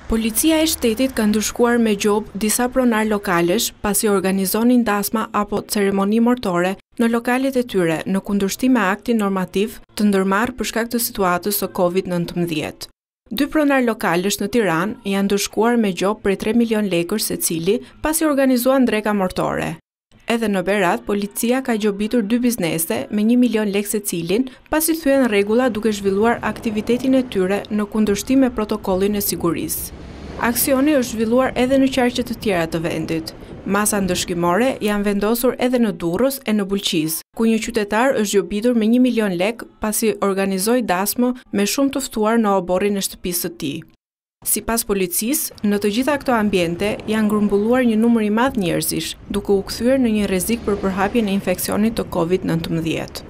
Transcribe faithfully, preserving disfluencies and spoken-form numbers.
Policia e shtetit ka ndëshkuar me gjop disa pronar lokalesh pasi organizonin dasma apo ceremoni mortore në lokalet e tyre në kundërshtim me aktin normativ të ndërmarrë për shkak të situatës së kovid nëntëmbëdhjetë. Dy pronar lokalesh në Tiranë janë ndëshkuar me gjop prej tre milion lekësh secili pasi organizuan dreka mortore. Edhe në Berat, policia ka gjobitur dy biznese me një milion lekë secilin pasi thyen rregulla duke zhvilluar aktivitetin e tyre në kundërshtim me protokollin e sigurisë. Aksioni është zhvilluar edhe në qarqe të tjera të vendit. Masa ndëshkimore janë vendosur edhe në Durrës e në Bulqiz, ku një qytetar është gjobitur me një milion lekë pasi organizoi dasmë me shumë të ftuar në oborrin e shtëpisë së tij. Sipas policisë, në të gjitha këto ambiente janë grumbulluar një numër i madh njerëzish, duke u kthyer në një rrezik për përhapjen e infeksionit të kovid nëntëmbëdhjetë.